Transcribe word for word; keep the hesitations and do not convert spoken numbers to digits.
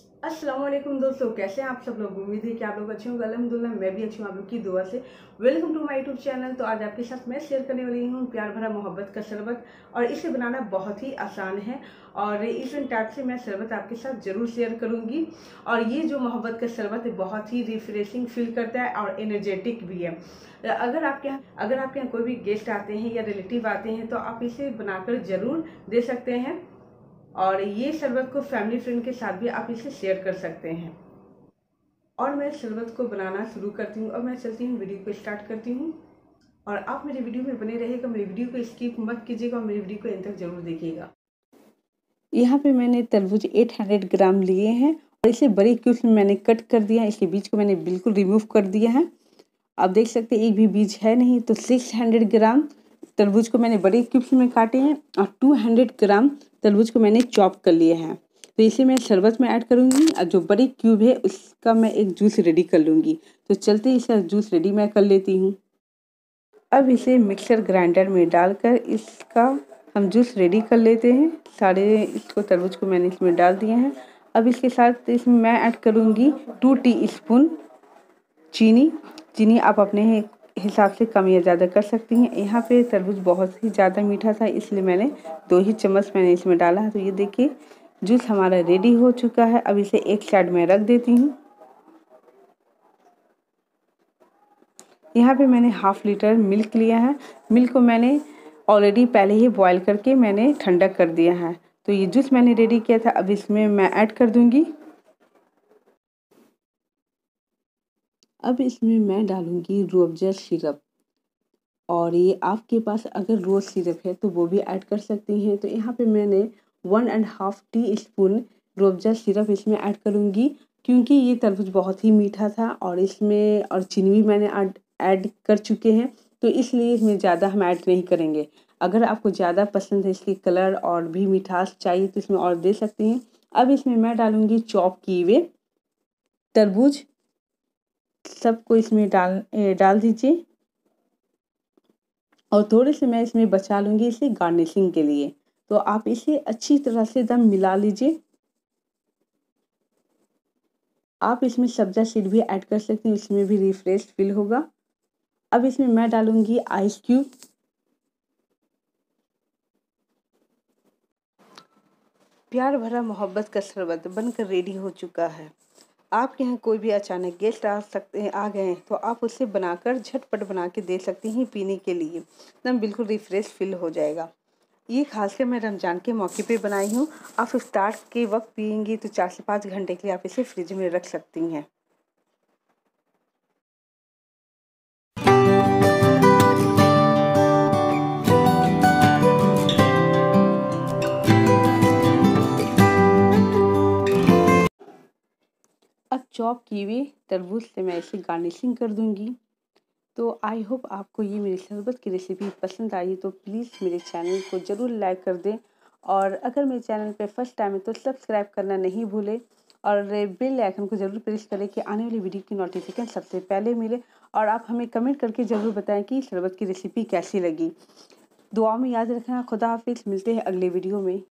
अस्सलाम वालेकुम दोस्तों, कैसे हैं आप सब लोग। उम्मीद है कि आप लोग अच्छे होंगे। अल्हम्दुलिल्लाह मैं भी अच्छी हूँ आप लोग की दुआ से। Welcome to my YouTube channel. तो आज आपके साथ मैं शेयर करने वाली हूँ प्यार भरा मोहब्बत का शरबत, और इसे बनाना बहुत ही आसान है और इस टाइप से मैं शरबत आपके साथ जरूर शेयर करूँगी। और ये जो मोहब्बत का शरबत है बहुत ही रिफ्रेशिंग फील करता है और एनर्जेटिक भी है। अगर आपके यहाँ अगर आपके यहाँ कोई भी गेस्ट आते हैं या रिलेटिव आते हैं तो आप इसे बनाकर जरूर दे सकते हैं, और ये शरबत को फैमिली फ्रेंड के साथ भी आप इसे शेयर कर सकते हैं। और मैं शरबत को बनाना शुरू करती हूँ और मैं चलती हूँ वीडियो को स्टार्ट करती हूँ। और आप मेरी वीडियो में बने रहिएगा, मेरी वीडियो को स्किप मत कीजिएगा और मेरी वीडियो को एंड तक जरूर देखिएगा। यहाँ पे मैंने तरबूज आठ सौ ग्राम लिए हैं और इसे बड़े क्यूब्स में मैंने कट कर दिया है। इसके बीज को मैंने बिल्कुल रिमूव कर दिया है। आप देख सकते हैं एक भी बीज है नहीं। तो छह सौ ग्राम तरबूज को मैंने बड़े क्यूब्स में काटे हैं और दो सौ ग्राम तरबूज को मैंने चॉप कर लिया है। तो इसे मैं शरबत में ऐड करूंगी और जो बड़ी क्यूब है उसका मैं एक जूस रेडी कर लूँगी। तो चलते इसका जूस रेडी मैं कर लेती हूँ। अब इसे मिक्सर ग्राइंडर में डालकर इसका हम जूस रेडी कर लेते हैं। सारे इसको तरबूज को मैंने इसमें डाल दिए हैं। अब इसके साथ इसमें मैं ऐड करूँगी टू टी स्पून चीनी। चीनी आप अपने हिसाब से कम या ज़्यादा कर सकती हैं। यहाँ पे तरबूज बहुत ही ज़्यादा मीठा था इसलिए मैंने दो ही चम्मच मैंने इसमें डाला है। तो ये देखिए जूस हमारा रेडी हो चुका है। अब इसे एक साइड में रख देती हूँ। यहाँ पे मैंने हाफ लीटर मिल्क लिया है। मिल्क को मैंने ऑलरेडी पहले ही बॉयल करके मैंने ठंडा कर दिया है। तो ये जूस मैंने रेडी किया था अब इसमें मैं ऐड कर दूँगी। अब इसमें मैं डालूँगी रूह अफ़ज़ा सिरप, और ये आपके पास अगर रोज़ सिरप है तो वो भी ऐड कर सकती हैं। तो यहाँ पे मैंने one and half teaspoon Rooh Afza syrup इसमें ऐड करूँगी, क्योंकि ये तरबूज बहुत ही मीठा था और इसमें और चीनी भी मैंने ऐड ऐड कर चुके हैं। तो इसलिए इसमें ज़्यादा हम ऐड नहीं करेंगे। अगर आपको ज़्यादा पसंद है इसकी कलर और भी मिठास चाहिए तो इसमें और दे सकती हैं। अब इसमें मैं डालूँगी चॉप किए हुए तरबूज। सबको इसमें डाल डाल दीजिए और थोड़े से मैं इसमें बचा लूँगी इसे गार्निशिंग के लिए। तो आप इसे अच्छी तरह से एकदम मिला लीजिए। आप इसमें सब्जा सीड भी ऐड कर सकते हैं, इसमें भी रिफ्रेश फील होगा। अब इसमें मैं डालूँगी आइस क्यूब। प्यार भरा मोहब्बत का शरबत बनकर रेडी हो चुका है। आपके यहाँ कोई भी अचानक गेस्ट आ सकते हैं आ गए हैं तो आप उसे बनाकर झटपट बना के दे सकती हैं पीने के लिए। एकदम बिल्कुल रिफ्रेश फील हो जाएगा। ये खासकर मैं रमज़ान के मौके पे बनाई हूँ। आप इफ्तार के वक्त पियेंगी तो चार से पाँच घंटे के लिए आप इसे फ्रिज में रख सकती हैं। अब चॉप किए हुए तरबूज से मैं इसे गार्निशिंग कर दूंगी। तो आई होप आपको ये मेरी शरबत की रेसिपी पसंद आई तो प्लीज़ मेरे चैनल को ज़रूर लाइक कर दें, और अगर मेरे चैनल पे फर्स्ट टाइम है तो सब्सक्राइब करना नहीं भूलें और बेल आइकन को ज़रूर प्रेस करें कि आने वाली वीडियो की नोटिफिकेशन सबसे पहले मिले। और आप हमें कमेंट करके ज़रूर बताएं कि शरबत की रेसिपी कैसी लगी। दुआ में याद रखना। खुदा हाफिज़। मिलते हैं अगले वीडियो में।